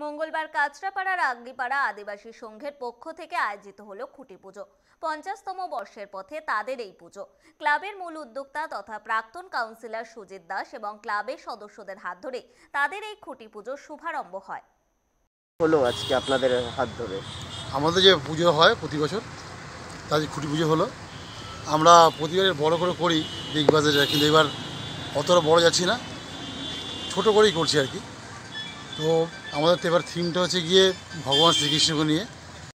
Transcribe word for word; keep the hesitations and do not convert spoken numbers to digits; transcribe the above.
মঙ্গলবার কাঁচরাপাড়ার আগলিপাড়া আদিবাসী সংঘের পক্ষ থেকে আয়োজিত হলো খুঁটি পুজো। পঞ্চাশতম বর্ষের পথে তাদের এই পুজো। ক্লাবের মূল উদ্যোক্তা তথা প্রাক্তন কাউন্সিলর সুজিত দাস এবং ক্লাবের সদস্যদের হাত ধরে তাদের এই খুঁটি পুজোর শুভারম্ভ হয়। হলো আজকে আপনাদের হাত ধরে আমাদের যে পুজো হয় প্রতি বছর, তাদের খুঁটি পুজো হলো। আমরা প্রতিবারের বড় করে করি বিগ বাজারে, কিন্তু এবার অতটা বড় যাচ্ছি না, ছোটো করেই করছি আর কি। তো আমাদের তো এবার থিমটা হচ্ছে গিয়ে ভগবান শ্রীকৃষ্ণকে নিয়ে।